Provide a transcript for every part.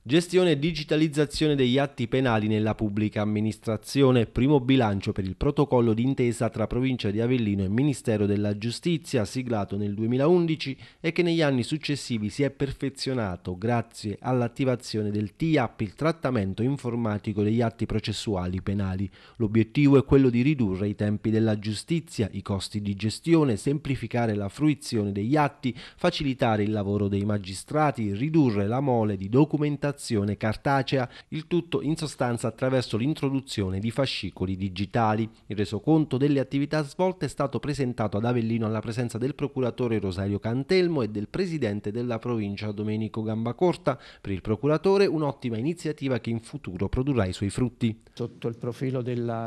Gestione e digitalizzazione degli atti penali nella pubblica amministrazione, primo bilancio per il protocollo d'intesa tra Provincia di Avellino e Ministero della Giustizia, siglato nel 2011 e che negli anni successivi si è perfezionato grazie all'attivazione del TIAP, il trattamento informatico degli atti processuali penali. L'obiettivo è quello di ridurre i tempi della giustizia, i costi di gestione, semplificare la fruizione degli atti, facilitare il lavoro dei magistrati, ridurre la mole di documentazione cartacea, il tutto in sostanza attraverso l'introduzione di fascicoli digitali. Il resoconto delle attività svolte è stato presentato ad Avellino alla presenza del procuratore Rosario Cantelmo e del presidente della provincia Domenico Gambacorta. Per il procuratore un'ottima iniziativa che in futuro produrrà i suoi frutti. Sotto il profilo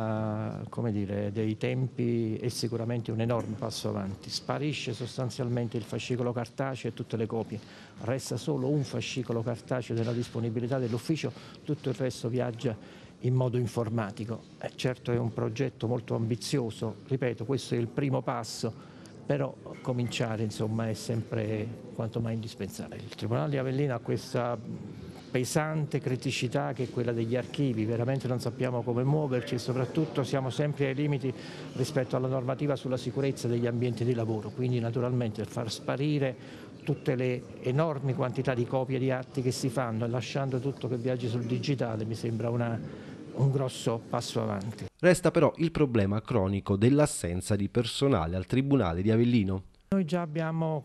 dei tempi è sicuramente un enorme passo avanti. Sparisce sostanzialmente il fascicolo cartaceo e tutte le copie, resta solo un fascicolo cartaceo della disponibilità dell'ufficio, tutto il resto viaggia in modo informatico. Certo è un progetto molto ambizioso, ripeto, questo è il primo passo, però cominciare è sempre quanto mai indispensabile. Il Tribunale di Avellino ha questa pesante criticità che è quella degli archivi, veramente non sappiamo come muoverci e soprattutto siamo sempre ai limiti rispetto alla normativa sulla sicurezza degli ambienti di lavoro, quindi naturalmente far sparire tutte le enormi quantità di copie di atti che si fanno e lasciando tutto che viaggi sul digitale mi sembra un grosso passo avanti. Resta però il problema cronico dell'assenza di personale al Tribunale di Avellino. Noi già abbiamo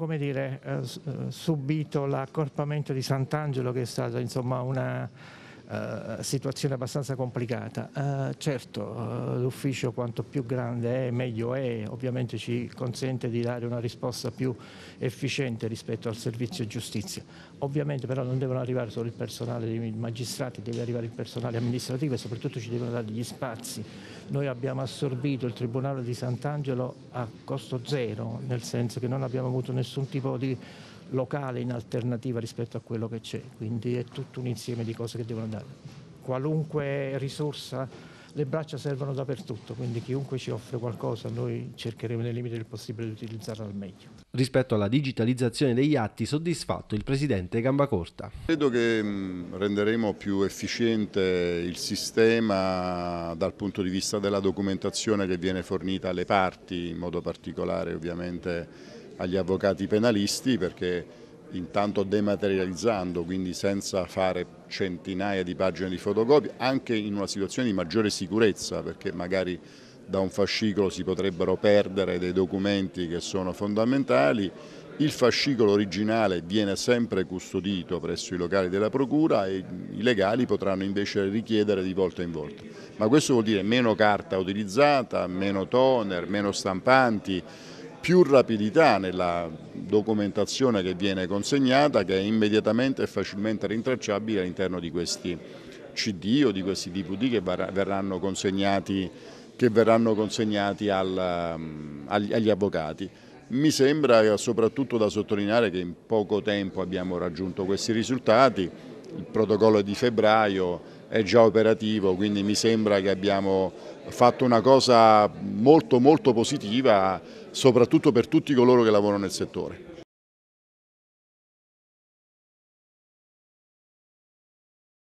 subito l'accorpamento di Sant'Angelo, che è stata una situazione abbastanza complicata. Certo, l'ufficio quanto più grande è meglio è, ovviamente ci consente di dare una risposta più efficiente rispetto al servizio giustizia. Ovviamente però non devono arrivare solo il personale dei magistrati, deve arrivare il personale amministrativo e soprattutto ci devono dare gli spazi. Noi abbiamo assorbito il Tribunale di Sant'Angelo a costo zero, nel senso che non abbiamo avuto nessun tipo di locale in alternativa rispetto a quello che c'è, quindi è tutto un insieme di cose che devono dare. Qualunque risorsa, le braccia servono dappertutto, quindi chiunque ci offre qualcosa noi cercheremo nei limiti del possibile di utilizzarla al meglio. Rispetto alla digitalizzazione degli atti, soddisfatto il presidente Gambacorta. Credo che renderemo più efficiente il sistema dal punto di vista della documentazione che viene fornita alle parti, in modo particolare ovviamente agli avvocati penalisti, perché intanto dematerializzando, quindi senza fare centinaia di pagine di fotocopie, anche in una situazione di maggiore sicurezza, perché magari da un fascicolo si potrebbero perdere dei documenti che sono fondamentali. Il fascicolo originale viene sempre custodito presso i locali della Procura e i legali potranno invece richiedere di volta in volta. Ma questo vuol dire meno carta utilizzata, meno toner, meno stampanti, più rapidità nella documentazione che viene consegnata, che è immediatamente e facilmente rintracciabile all'interno di questi CD o di questi DVD che verranno consegnati agli avvocati. Mi sembra soprattutto da sottolineare che in poco tempo abbiamo raggiunto questi risultati, il protocollo di febbraio è già operativo, quindi mi sembra che abbiamo fatto una cosa molto positiva, soprattutto per tutti coloro che lavorano nel settore.